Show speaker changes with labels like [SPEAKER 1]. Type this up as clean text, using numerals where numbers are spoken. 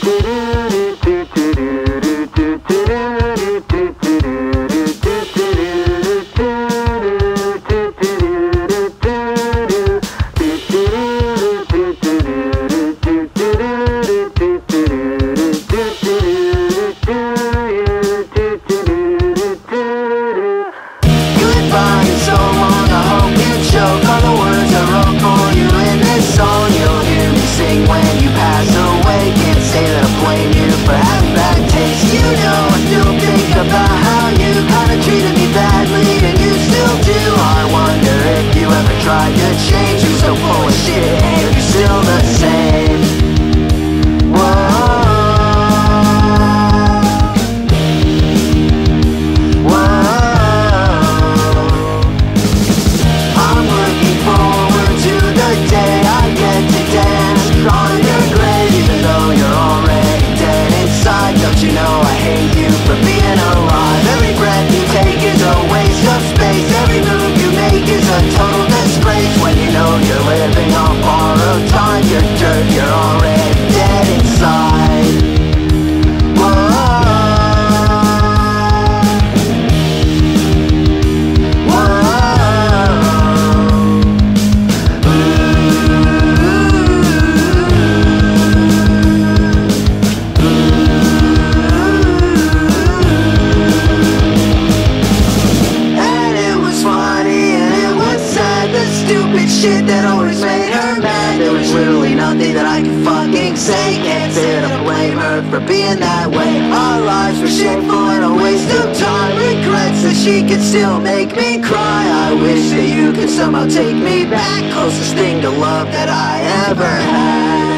[SPEAKER 1] Shit that always made her mad. There was literally nothing that I could fucking say. Can't say that I blame her for being that way. Our lives were shameful and a waste of time. Regrets that she could still make me cry. I wish that you could somehow take me back. Closest thing to love that I ever had.